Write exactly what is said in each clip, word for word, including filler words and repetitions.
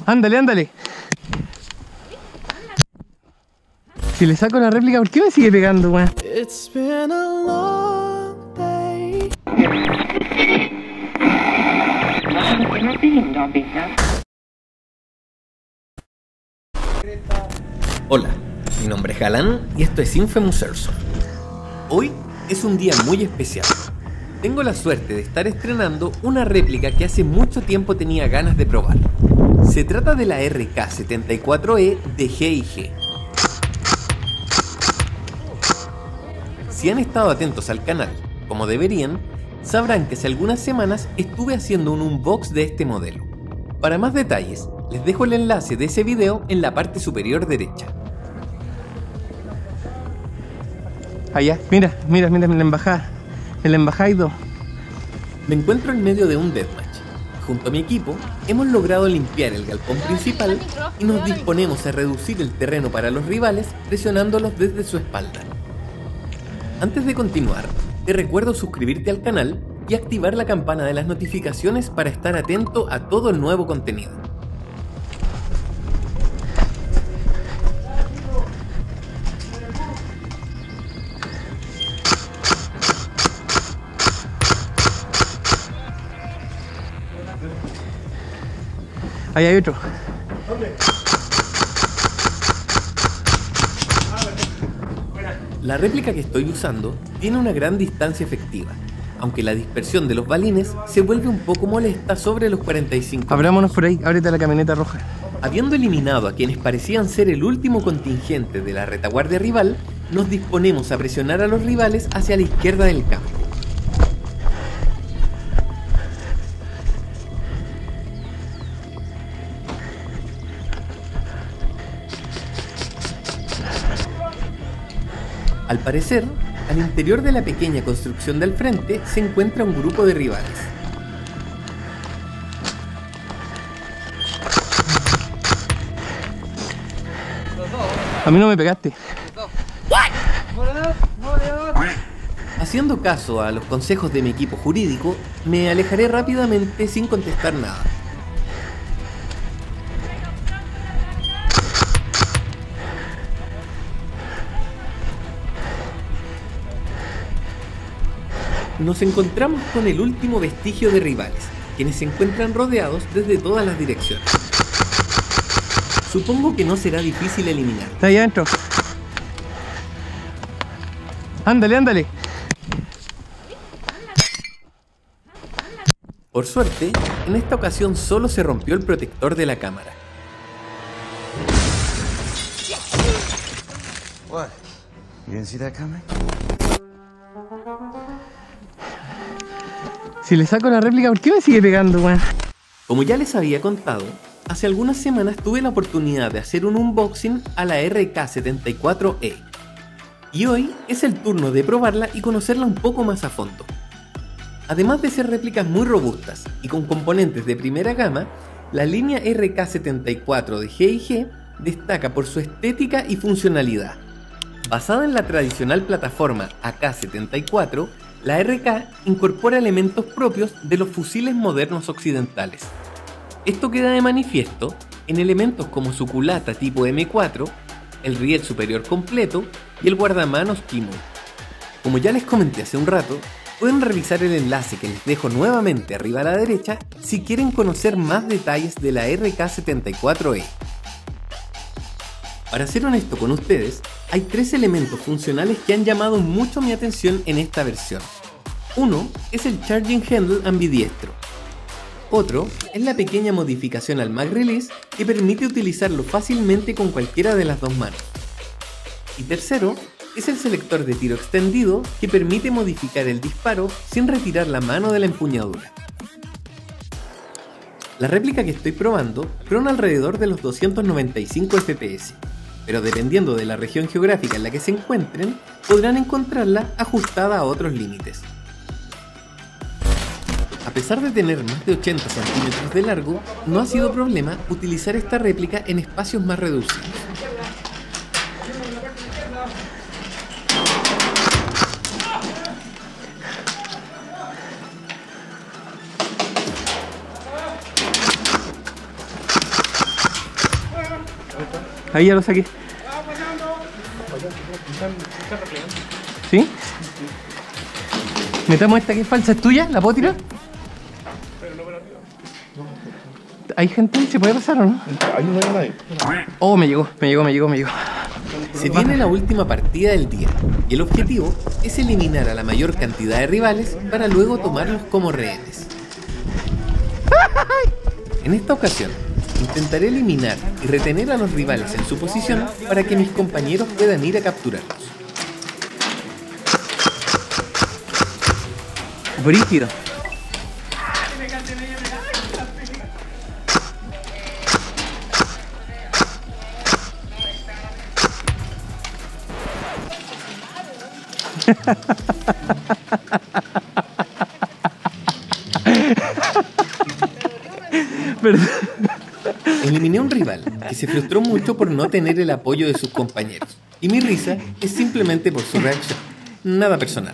Ándale, ándale. Si le saco la réplica, ¿por qué me sigue pegando, weón? It's been a long day. Hola, mi nombre es Galán y esto es Infamous Airsoft. Hoy es un día muy especial. Tengo la suerte de estar estrenando una réplica que hace mucho tiempo tenía ganas de probar. Se trata de la R K setenta y cuatro E de G y G. Si han estado atentos al canal, como deberían, sabrán que hace algunas semanas estuve haciendo un unbox de este modelo. Para más detalles, les dejo el enlace de ese video en la parte superior derecha. Allá, mira, mira, mira, en la embajada. En la embajada hay dos. Me encuentro en medio de un deathmatch. Junto a mi equipo, hemos logrado limpiar el galpón principal y nos disponemos a reducir el terreno para los rivales presionándolos desde su espalda. Antes de continuar, te recuerdo suscribirte al canal y activar la campana de las notificaciones para estar atento a todo el nuevo contenido. Ahí hay otro. La réplica que estoy usando tiene una gran distancia efectiva, aunque la dispersión de los balines se vuelve un poco molesta sobre los cuarenta y cinco. Abrámonos por ahí, ábrete la camioneta roja. Habiendo eliminado a quienes parecían ser el último contingente de la retaguardia rival, nos disponemos a presionar a los rivales hacia la izquierda del campo. Al parecer, al interior de la pequeña construcción del frente se encuentra un grupo de rivales. A mí no me pegaste. Haciendo caso a los consejos de mi equipo jurídico, me alejaré rápidamente sin contestar nada. Nos encontramos con el último vestigio de rivales, quienes se encuentran rodeados desde todas las direcciones. Supongo que no será difícil eliminar. Está ahí adentro. Ándale, ándale. Por suerte, en esta ocasión solo se rompió el protector de la cámara. What? You didn't see that coming? Si le saco la réplica, ¿por qué me sigue pegando, weón? Como ya les había contado, hace algunas semanas tuve la oportunidad de hacer un unboxing a la R K setenta y cuatro E. Y hoy es el turno de probarla y conocerla un poco más a fondo. Además de ser réplicas muy robustas y con componentes de primera gama, la línea R K setenta y cuatro de G y G destaca por su estética y funcionalidad. Basada en la tradicional plataforma A K setenta y cuatro, la R K incorpora elementos propios de los fusiles modernos occidentales. Esto queda de manifiesto en elementos como su culata tipo M cuatro, el riel superior completo y el guardamanos Kimo. Como ya les comenté hace un rato, pueden revisar el enlace que les dejo nuevamente arriba a la derecha si quieren conocer más detalles de la R K setenta y cuatro E. Para ser honesto con ustedes, hay tres elementos funcionales que han llamado mucho mi atención en esta versión. Uno es el Charging Handle ambidiestro. Otro es la pequeña modificación al Mag Release que permite utilizarlo fácilmente con cualquiera de las dos manos. Y tercero es el selector de tiro extendido que permite modificar el disparo sin retirar la mano de la empuñadura. La réplica que estoy probando prona alrededor de los doscientos noventa y cinco F P S, pero dependiendo de la región geográfica en la que se encuentren, podrán encontrarla ajustada a otros límites. A pesar de tener más de ochenta centímetros de largo, no ha sido problema utilizar esta réplica en espacios más reducidos. Ahí ya lo saqué. ¿Sí? Metamos esta que es falsa, ¿es tuya? ¿La puedo tirar? ¿Hay gente? ¿Se puede pasar o no? Ahí no hay nadie. Oh, me llegó, me llegó, me llegó, me llegó. Se viene la última partida del día y el objetivo es eliminar a la mayor cantidad de rivales para luego tomarlos como rehenes. En esta ocasión, intentaré eliminar y retener a los rivales en su posición para que mis compañeros puedan ir a capturarlos. Brígido. Perdón. Eliminé a un rival que se frustró mucho por no tener el apoyo de sus compañeros. Y mi risa es simplemente por su reacción, nada personal.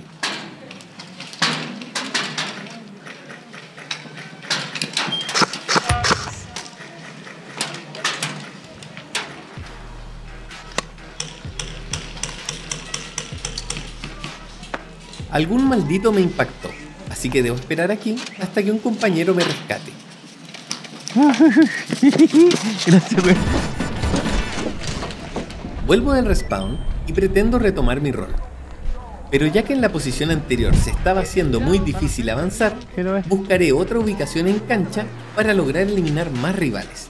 Algún maldito me impactó, así que debo esperar aquí hasta que un compañero me rescate. Gracias, güey. Vuelvo del respawn y pretendo retomar mi rol. Pero ya que en la posición anterior se estaba haciendo muy difícil avanzar, Quiero ver. buscaré otra ubicación en cancha para lograr eliminar más rivales.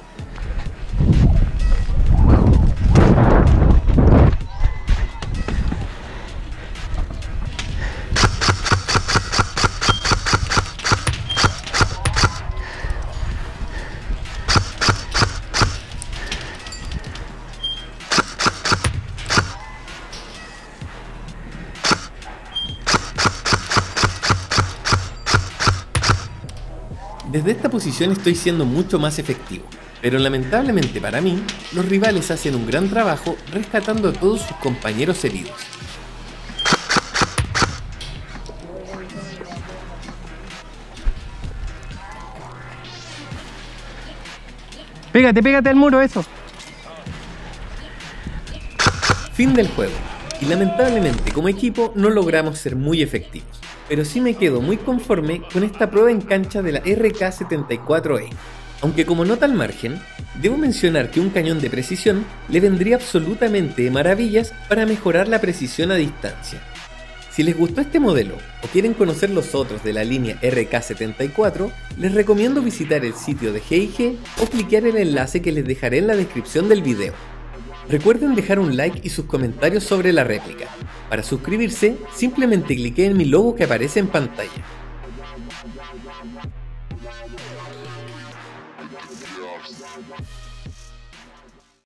Desde esta posición estoy siendo mucho más efectivo, pero lamentablemente para mí, los rivales hacen un gran trabajo rescatando a todos sus compañeros heridos. Pégate, pégate al muro, eso. Fin del juego, y lamentablemente como equipo no logramos ser muy efectivos, pero sí me quedo muy conforme con esta prueba en cancha de la R K setenta y cuatro E. Aunque como nota al margen, debo mencionar que un cañón de precisión le vendría absolutamente de maravillas para mejorar la precisión a distancia. Si les gustó este modelo o quieren conocer los otros de la línea R K setenta y cuatro, les recomiendo visitar el sitio de G y G o cliquear el enlace que les dejaré en la descripción del video. Recuerden dejar un like y sus comentarios sobre la réplica. Para suscribirse, simplemente cliquen en mi logo que aparece en pantalla. Yeah.